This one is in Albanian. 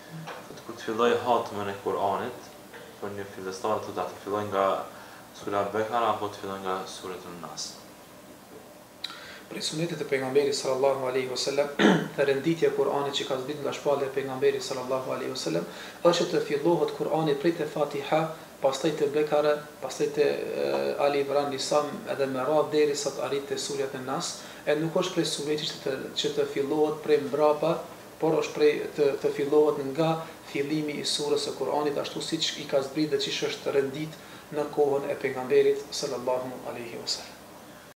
Kur të filloj hatmën e Kur'anit, për një fillestar të filloj nga sura Bekara apo të filloj nga suretun Nas. Prej sunetit e pejgamberit sallallahu alaihi wasallam, të renditja e Kur'anit që ka zbritur nga shpallja e pejgamberit sallallahu alaihi wasallam, është të fillohet Kur'ani prej te Fatiha, pastaj te Bekara, pastaj te Ali Imran, Nisa, edhe me radhë derisa të arrijë te sura Nas, e nuk është prej sunetit që të fillohet prej mbrapa, por është prej të fillohet nga fillimi i surës së Kur'anit, ashtu siç i ka zbritur dhe çish është rendit në kohën e pejgamberit sallallahu alaihi wasallam.